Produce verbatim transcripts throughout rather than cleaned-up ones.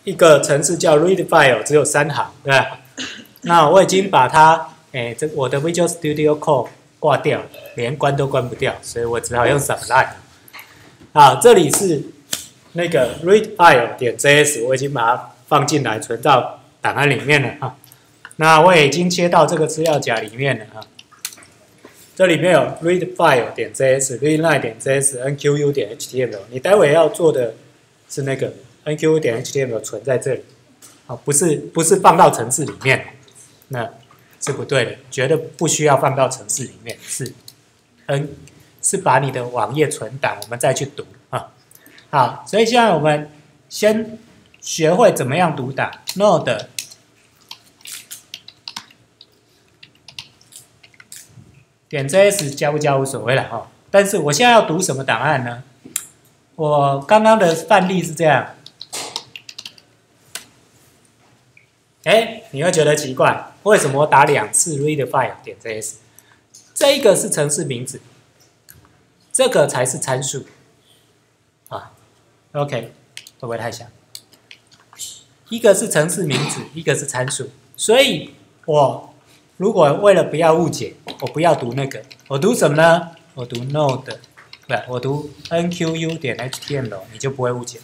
一个程式叫 read file， 只有三行，对吧？那我已经把它，哎，这我的 Visual Studio Code 挂掉，连关都关不掉，所以我只好用 Sublime。好，这里是那个 read file 点 js， 我已经把它放进来，存到档案里面了啊。那我也已经切到这个资料夹里面了啊。这里面有 read file 点 js、readline 点 js、nqu 点 html。你待会要做的是那个 nqu 点 html 存在这里，啊，不是不是放到程式里面，那是不对的，绝对不需要放到程式里面，是 n 是把你的网页存档，我们再去读啊。好，所以现在我们先学会怎么样读档 ，node 点 js 加不加无所谓了哈。但是我现在要读什么档案呢？我刚刚的范例是这样，哎，你会觉得奇怪，为什么我打两次 read file 点 js？ 这一个是程式名字，这个才是参数啊。OK， 会不会太像？一个是程式名字，一个是参数，所以我如果为了不要误解，我不要读那个，我读什么呢？我读 node， 不，我读 nqu 点 html， 你就不会误解。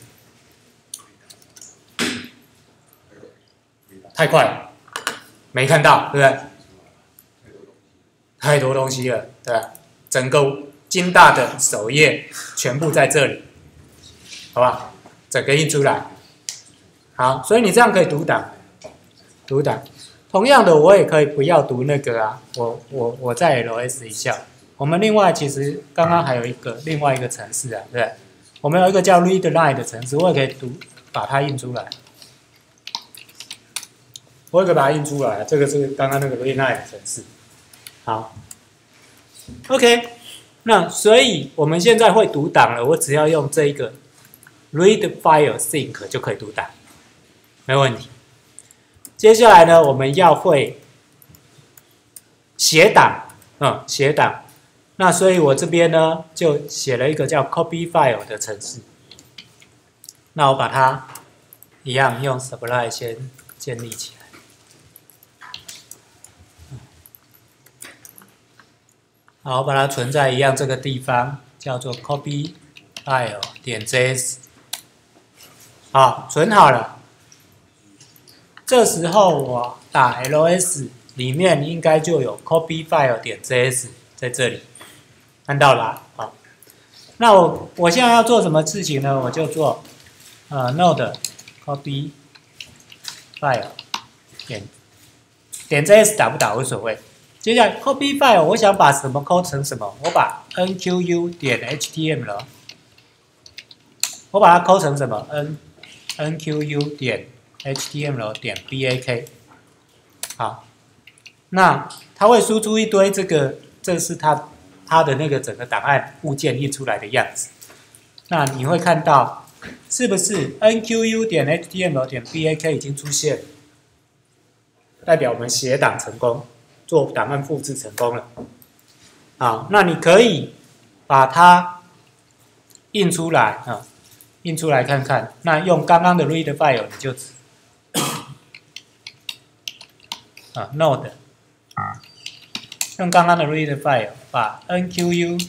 太快了，没看到，对不对？太多东西了，对吧？整个金大的首页全部在这里，好吧？整个印出来。好，所以你这样可以读档，读档。同样的，我也可以不要读那个啊，我我我再 L S 一下。我们另外其实刚刚还有一个另外一个程式啊，对不对？我们有一个叫 readline 的程式，我也可以读把它印出来。我也可以把它印出来，这个是刚刚那个 readline 的程式。好 ，OK， 那所以我们现在会读档了，我只要用这一个 read file sync 就可以读档，没问题。接下来呢，我们要会写档，嗯，写档。那所以我这边呢就写了一个叫 copy file 的程式。那我把它一样用 Sublime 先建立起来。好，我把它存在一样这个地方，叫做 copy file 点 js。好，存好了。这时候我打 ls 里面应该就有 copy file 点 js 在这里，看到了。好，那我我现在要做什么事情呢？我就做呃 node copy file 点点 js 打不打无所谓。接下来 copy file 我想把什么抠成什么，我把 nqu 点 html 我把它抠成什么 n nqu 点 html 点 bak。 好，那它会输出一堆这个，这是它它的那个整个档案物件印出来的样子。那你会看到是不是 nqu 点 html 点 bak 已经出现了，代表我们写档成功，做档案复制成功了。好，那你可以把它印出来啊，印出来看看。那用刚刚的 read file 你就啊 node 用刚刚的 read file 把 nqu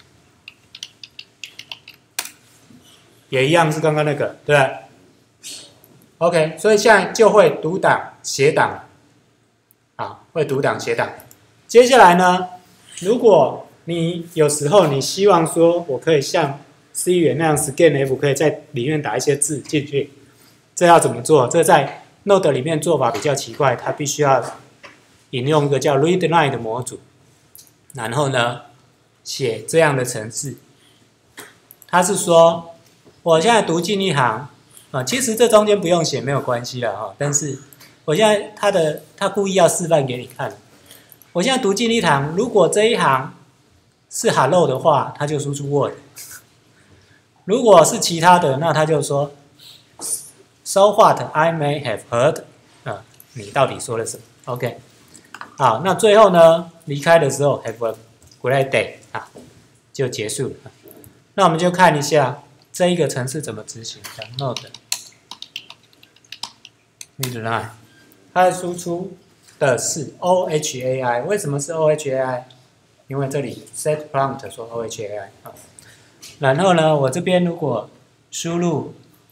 也一样是刚刚那个，对吧 ？OK， 所以现在就会读档写档，啊，会读档写档。接下来呢，如果你有时候你希望说我可以像 C 语言那样 scanf 可以在里面打一些字进去，这要怎么做？这在 Node 里面做法比较奇怪，它必须要引用一个叫 readline 的模组，然后呢写这样的程式。它是说我现在读进一行啊，其实这中间不用写没有关系了哈，但是我现在它的它故意要示范给你看。我现在读进一行，如果这一行是 hello 的话，它就输出 word。如果是其他的，那它就说 so what I may have heard， 啊，你到底说了什么 ？OK， 好，那最后呢，离开的时候 have a great day 啊，就结束了。那我们就看一下这一个程式怎么执行的 node read line， 它输出的是 O H A I， 为什么是 O H A I？ 因为这里 set prompt 说 O H A I 啊。然后呢，我这边如果输入，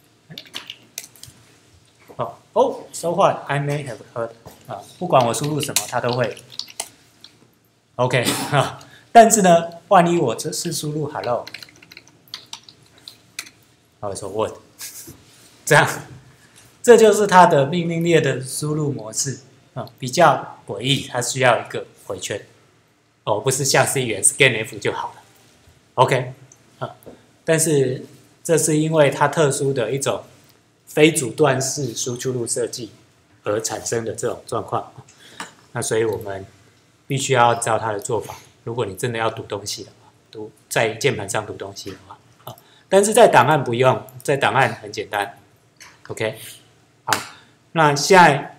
哦哦 ，so what I may have heard 啊，不管我输入什么，它都会 OK 啊。但是呢，万一我这是输入 hello， 它会说 what， 这样，这就是它的命令列的输入模式啊，比较诡异，它需要一个回圈，哦，不是像 C 语言 scanf 就好了 ，OK 啊。但是这是因为它特殊的一种非阻断式输出入设计而产生的这种状况，那所以我们必须要照它的做法。如果你真的要读东西的话，读在键盘上读东西的话，啊，但是在档案不用，在档案很简单 ，OK， 好，那现在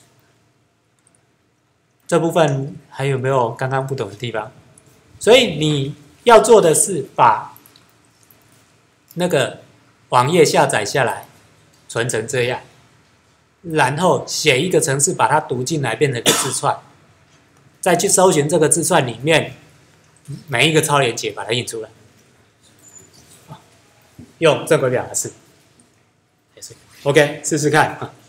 这部分还有没有刚刚不懂的地方？所以你要做的是把那个网页下载下来，存成这样，然后写一个程式把它读进来，变成一个字串。再去搜寻这个字串里面每一个超连结，把它印出来，用正规表达式也是 OK， 试试看。